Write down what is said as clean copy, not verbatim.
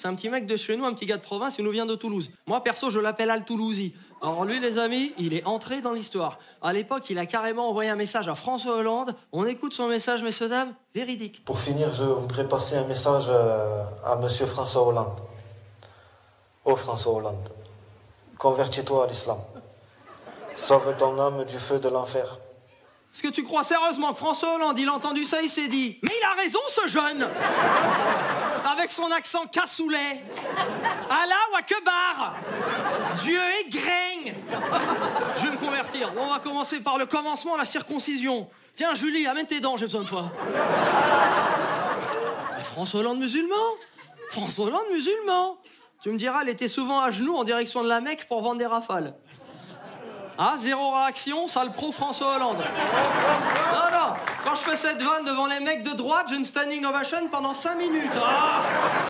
C'est un petit mec de chez nous, un petit gars de province, il nous vient de Toulouse. Moi, perso, je l'appelle Al-Toulousi. Alors lui, les amis, il est entré dans l'histoire. À l'époque, il a carrément envoyé un message à François Hollande. On écoute son message, messieurs, dames, véridique. Pour finir, je voudrais passer un message à monsieur François Hollande. Oh François Hollande, convertis-toi à l'islam. Sauve ton âme du feu de l'enfer. Est-ce que tu crois sérieusement que François Hollande, il a entendu ça, il s'est dit « Mais il a raison, ce jeune !» Avec son accent cassoulet. Allah ou Akbar. Dieu est grain. Je vais me convertir. Bon, on va commencer par le commencement, la circoncision. Tiens, Julie, amène tes dents, j'ai besoin de toi. Mais François Hollande musulman. François Hollande musulman. Tu me diras, elle était souvent à genoux en direction de la Mecque pour vendre des rafales. Ah, zéro réaction, sale pro François Hollande. Non, quand je fais cette vanne devant les mecs de droite, j'ai une standing ovation pendant 5 minutes. Ah